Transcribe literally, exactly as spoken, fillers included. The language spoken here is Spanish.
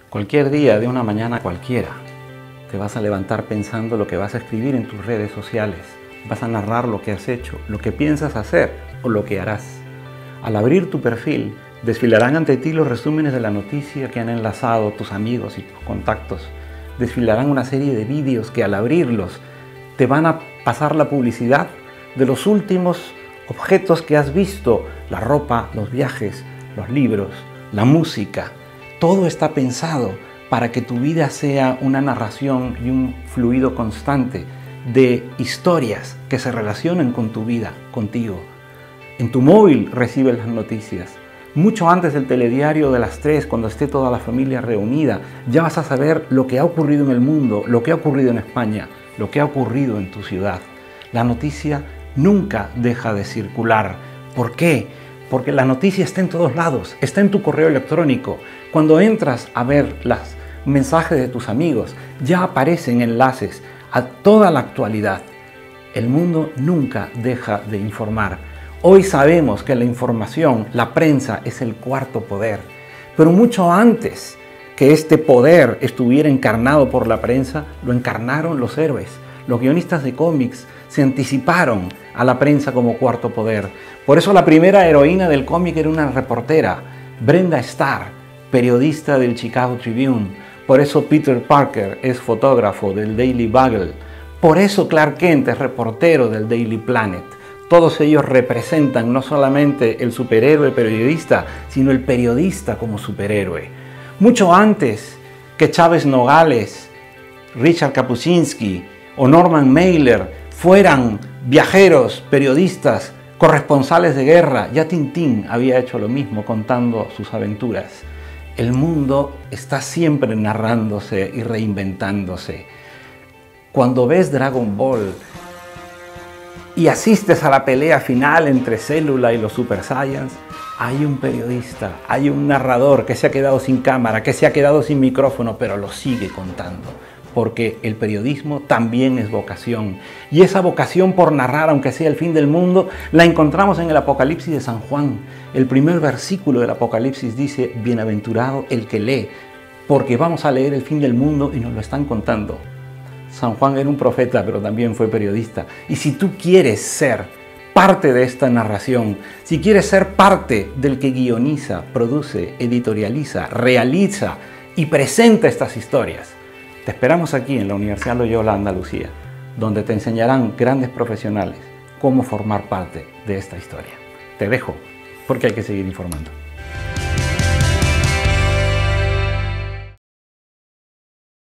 Cualquier día, de una mañana cualquiera, te vas a levantar pensando lo que vas a escribir en tus redes sociales. Vas a narrar lo que has hecho, lo que piensas hacer o lo que harás. Al abrir tu perfil, desfilarán ante ti los resúmenes de la noticia que han enlazado tus amigos y tus contactos. Desfilarán una serie de vídeos que al abrirlos te van a pasar la publicidad de los últimos objetos que has visto, la ropa, los viajes, los libros, la música. Todo está pensado para que tu vida sea una narración y un fluido constante de historias que se relacionen con tu vida, contigo. En tu móvil recibes las noticias. Mucho antes del telediario de las tres, cuando esté toda la familia reunida, ya vas a saber lo que ha ocurrido en el mundo, lo que ha ocurrido en España, lo que ha ocurrido en tu ciudad. La noticia nunca deja de circular. ¿Por qué? Porque la noticia está en todos lados, está en tu correo electrónico. Cuando entras a ver los mensajes de tus amigos, ya aparecen enlaces a toda la actualidad. El mundo nunca deja de informar. Hoy sabemos que la información, la prensa, es el cuarto poder. Pero mucho antes que este poder estuviera encarnado por la prensa, lo encarnaron los héroes. Los guionistas de cómics se anticiparon a la prensa como cuarto poder. Por eso la primera heroína del cómic era una reportera, Brenda Starr, periodista del Chicago Tribune. Por eso Peter Parker es fotógrafo del Daily Bugle. Por eso Clark Kent es reportero del Daily Planet. Todos ellos representan no solamente el superhéroe periodista, sino el periodista como superhéroe. Mucho antes que Chávez Nogales, Richard Kapuscinski o Norman Mailer fueran viajeros, periodistas, corresponsales de guerra, ya Tintín había hecho lo mismo contando sus aventuras. El mundo está siempre narrándose y reinventándose. Cuando ves Dragon Ball y asistes a la pelea final entre Célula y los Super Saiyans, hay un periodista, hay un narrador que se ha quedado sin cámara, que se ha quedado sin micrófono, pero lo sigue contando. Porque el periodismo también es vocación. Y esa vocación por narrar, aunque sea el fin del mundo, la encontramos en el Apocalipsis de San Juan. El primer versículo del Apocalipsis dice: bienaventurado el que lee, porque vamos a leer el fin del mundo y nos lo están contando. San Juan era un profeta, pero también fue periodista. Y si tú quieres ser parte de esta narración, si quieres ser parte del que guioniza, produce, editorializa, realiza y presenta estas historias, te esperamos aquí en la Universidad Loyola Andalucía, donde te enseñarán grandes profesionales cómo formar parte de esta historia. Te dejo, porque hay que seguir informando.